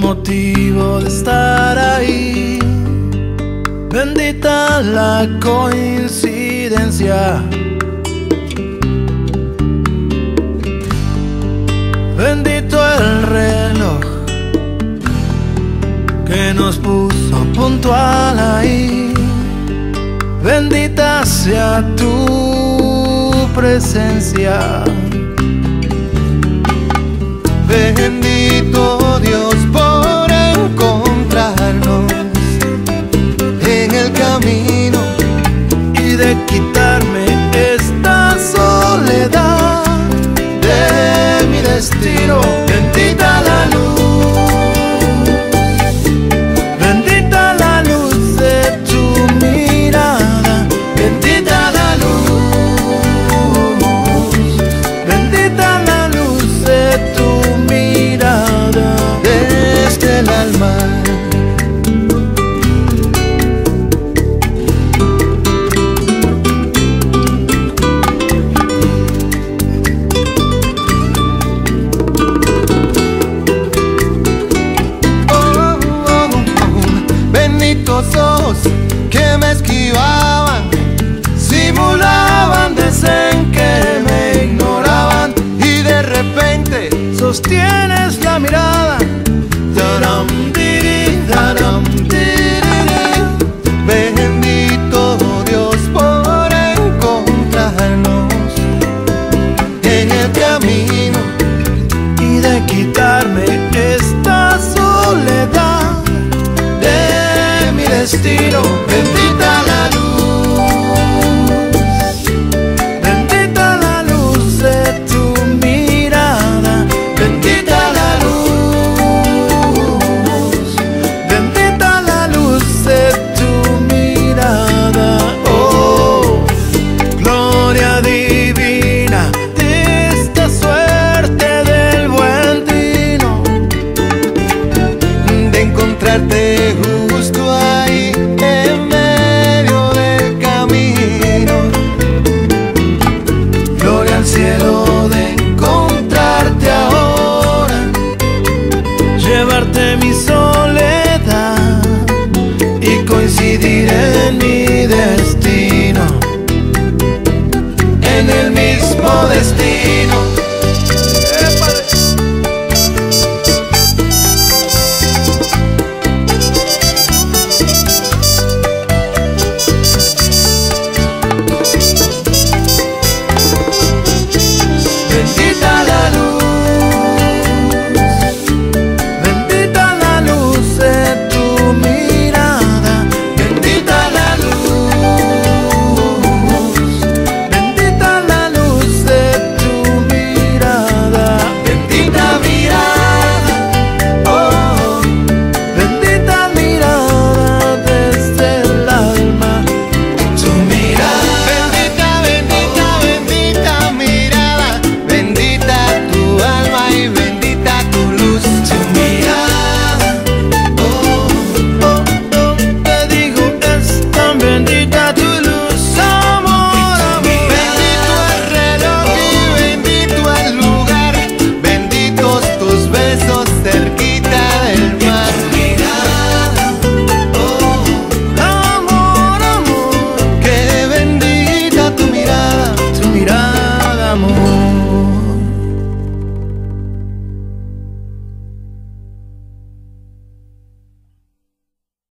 motivo de estar ahí. Bendita la coincidencia, bendito el reloj que nos puso puntual ahí. Bendita sea tu presencia. Bendito Dios por encontrarnos en el camino y de quitarme esta soledad de mi destino. Bendita la luz, bendita la luz de tu mirada, bendita la luz, bendita la luz de tu mirada desde el alma. Benditos ojos que me esquivaban, simulaban, decían que me ignoraban, y de repente sostienes la mirada. Taram, tiri, taram, tiri. Bendito Dios por encontrarnos en el camino Y de quitarme esta soledad de mi destino. Bendita la luz, bendita la luz de tu mirada, bendita la luz, bendita la luz de tu mirada. Oh, gloria divina de esta suerte del buen vino, de encontrarte justo ahí en medio del camino. gloria al cielo de encontrarte ahora, llevarte mi soledad y coincidir en mi destino, en el mismo destino.